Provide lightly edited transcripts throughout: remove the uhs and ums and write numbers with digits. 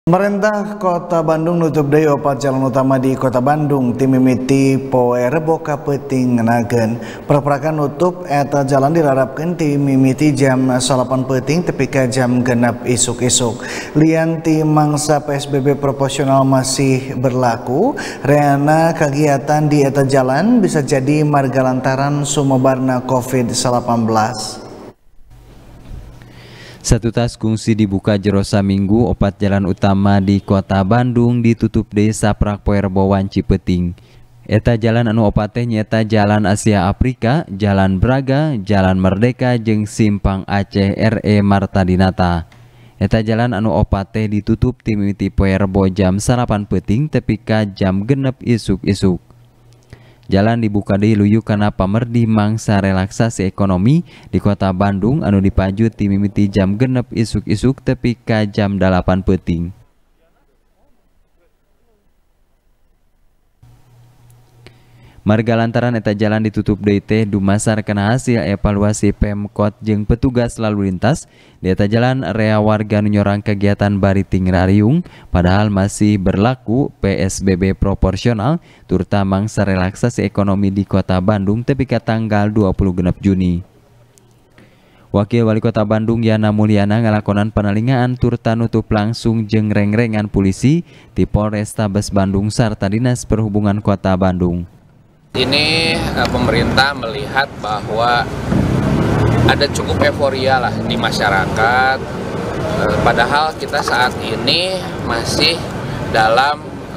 Pemerintah Kota Bandung nutup deui opat jalan utama di Kota Bandung ti mimiti poe Rebo ka peuting ngenageun. Perparakan nutup eta jalan dirarapkeun ti mimiti jam 8 peuting tepi ka jam 6 isuk-isuk. Lian ti mangsa PSBB proporsional masih berlaku, reana kegiatan di eta jalan bisa jadi marga lantaran sumebarna COVID-19. Satu tas kungsi dibuka jero saminggu, opat jalan utama di Kota Bandung ditutup deui saprak poe Rebo wanci peuting. Eta jalan anu opat teh nyaeta Jalan Asia Afrika, Jalan Braga, Jalan Merdeka jeung Simpang Aceh RE Marta Dinata. Eta jalan anu opat teh ditutup ti mimiti poe Rebo jam 8 peuting tepi ka jam 6 isuk-isuk. Jalan dibuka deui luyu kana pamerdi mangsa relaksasi ekonomi di Kota Bandung anu dipaju ti mimiti jam 6 isuk-isuk tepi ka jam 8 peuting. Marga lantaran eta jalan ditutup deui teh dumasar kana hasil evaluasi Pemkot jeung petugas lalu lintas. Di eta jalan rea warga nu nyorang kegiatan bari tingrariung padahal masih berlaku PSBB proporsional turta mangsa relaksasi ekonomi di Kota Bandung tepi ka tanggal 26 Juni. Wakil Wali Kota Bandung Yana Mulyana ngalakonan panalingaan turta nutup langsung jeung reng-rengan polisi ti Polrestabes Bandung sarta Dinas Perhubungan Kota Bandung. Ini pemerintah melihat bahwa ada cukup euforia lah di masyarakat, padahal kita saat ini masih dalam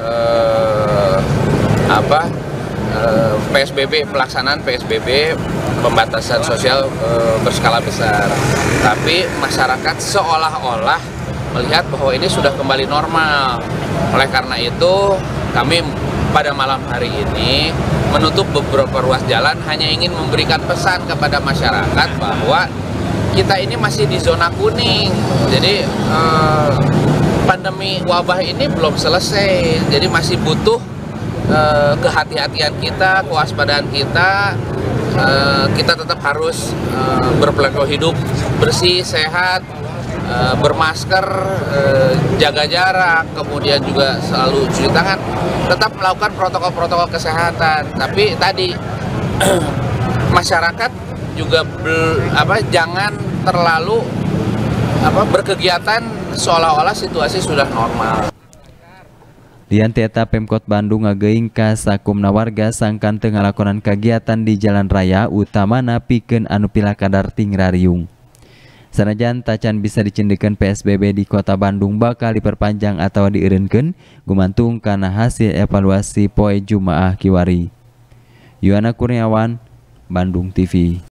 PSBB, pelaksanaan PSBB, pembatasan sosial berskala besar. Tapi masyarakat seolah-olah melihat bahwa ini sudah kembali normal. Oleh karena itu kami pada malam hari ini menutup beberapa ruas jalan hanya ingin memberikan pesan kepada masyarakat bahwa kita ini masih di zona kuning. Jadi pandemi wabah ini belum selesai. Jadi masih butuh kehati-hatian kita, kewaspadaan kita. Kita tetap harus berperilaku hidup bersih, sehat, bermasker, jaga jarak, kemudian juga selalu cuci tangan, tetap melakukan protokol-protokol kesehatan. Tapi tadi masyarakat juga jangan terlalu berkegiatan seolah-olah situasi sudah normal. Lian eta Pemkot Bandung ngageuing ka sakumna warga sangkan teu ngalakonan kegiatan di jalan raya utamana pikeun anu pilakadar tingrariung. Sanajan tacan bisa dicendikeun PSBB di Kota Bandung bakal diperpanjang atau dieureunkeun gumantung kana hasil evaluasi poe Jumaah kiwari. Yuana Kurniawan, Bandung TV.